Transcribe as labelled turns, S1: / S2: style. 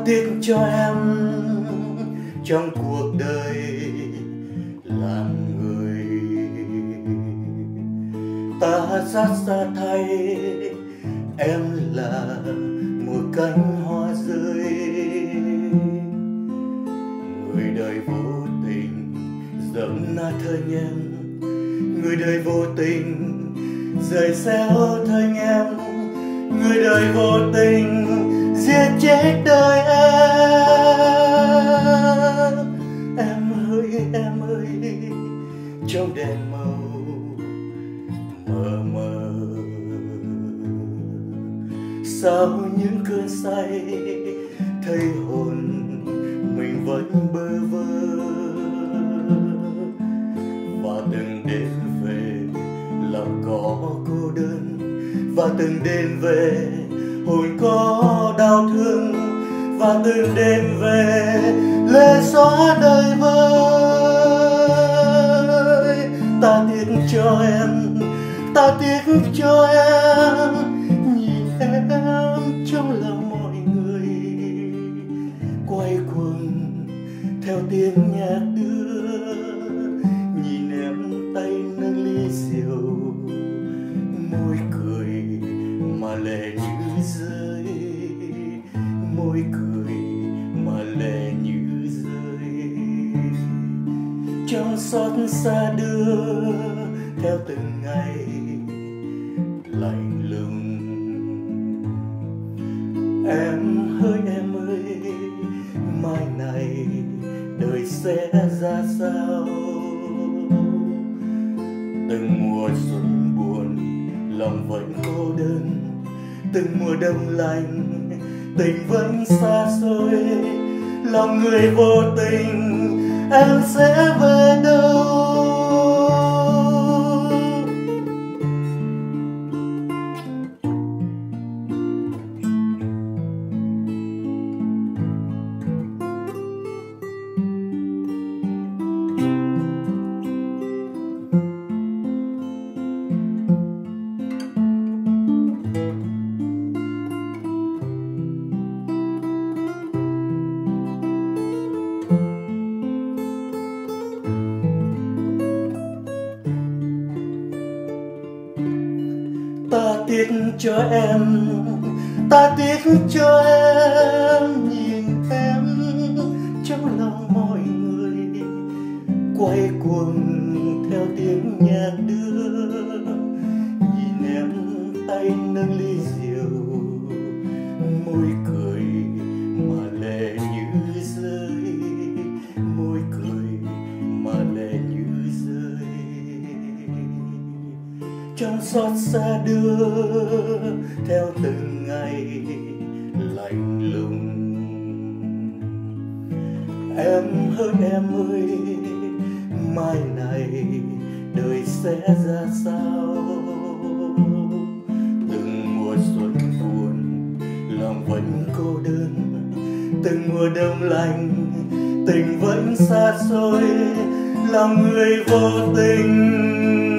S1: tiếc cho em trong cuộc đời làm người. Ta rất xa thay em là một cánh hoa rơi. Người đời vô tình dẫm nát thân em, người đời vô tình rời xéo thân em, người đời vô tình giết chết đời em. Em ơi trong đèn màu mờ mờ, sao những cơn say thấy hồn mình vẫn bơ vơ. Và từng đêm về lòng có cô đơn, và từng đêm về hồn có đau thương, và từng đêm về lệ xóa đời vơi. Ta tiếc cho em, ta tiếc cho em, nhìn em trong lòng mọi người quay cuồng theo tiếng nhạc đưa. Nhìn em tay nâng ly rượu, môi cười mà lệ như rơi, môi cười mà lệ như rơi. Trong xót xa đưa theo từng ngày lạnh lùng. Em ơi mai này đời sẽ ra sao? Từng mùa xuân buồn lòng vẫn cô đơn, từng mùa đông lạnh tình vẫn xa xôi. Lòng người vô tình em sẽ về đâu? Ta tiếc cho em, ta tiếc cho em, nhìn em trong lòng mọi người quay cuồng theo tiếng nhạc đưa. Nhìn em tay nâng ly rượu, môi cười mà lệ như rơi, môi cười mà lệ như rơi. Trong xót xa đưa theo từng ngày lạnh lùng. Em ơi mai này đời sẽ ra sao? Từng mùa xuân buồn lòng vẫn cô đơn, từng mùa đông lạnh tình vẫn xa xôi. Lòng người vô tình